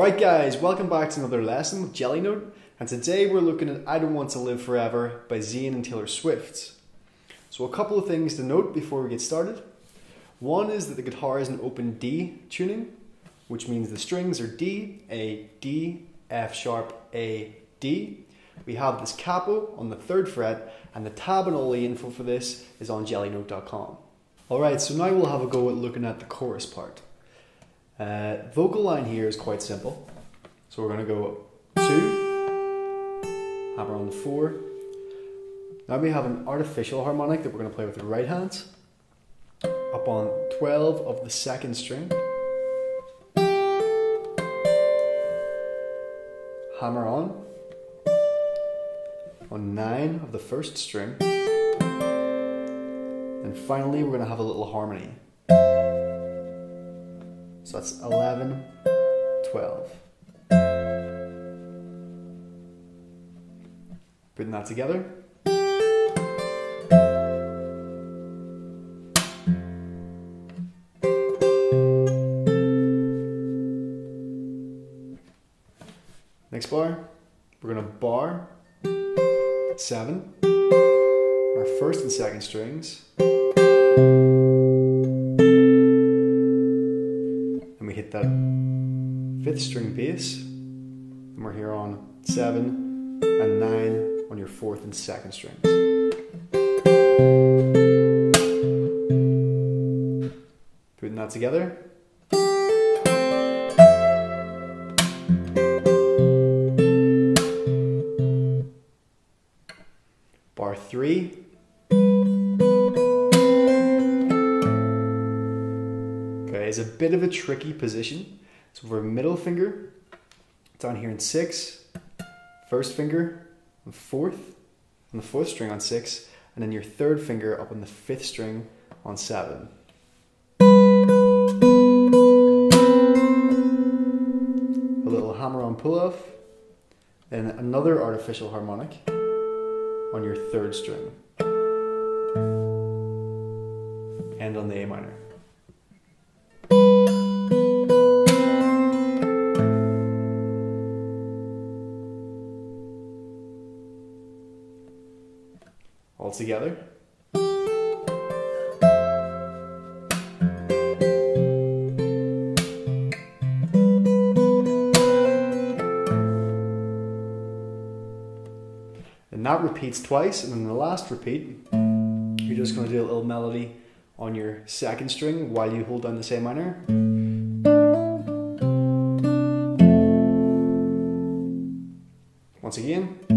Alright guys, welcome back to another lesson with Jellynote, and today we're looking at I Don't Want to Live Forever by Zayn and Taylor Swift. So a couple of things to note before we get started. One is that the guitar is an open D tuning, which means the strings are D, A, D, F sharp, A, D. We have this capo on the 3rd fret, and the tab and all the info for this is on jellynote.com. Alright, so now we'll have a go at looking at the chorus part. Vocal line here is quite simple. So we're going to go 2, hammer on the 4. Now we have an artificial harmonic that we're going to play with the right hand. Up on 12 of the 2nd string. Hammer on 9 of the 1st string. And finally we're going to have a little harmony. So that's 11, 12. Putting that together. Next bar, we're going to bar 7, our 1st and 2nd strings. We hit that 5th string bass, and we're here on 7 and 9 on your 4th and 2nd strings. Putting that together. Bar 3. Is a bit of a tricky position. So for middle finger down here in 6, 1st finger on 4th, on the 4th string on 6, and then your 3rd finger up on the 5th string on 7. A little hammer on pull off, then another artificial harmonic on your 3rd string, and on the A minor. All together. And that repeats twice, and then the last repeat, you're just going to do a little melody on your 2nd string while you hold down the A minor. Once again.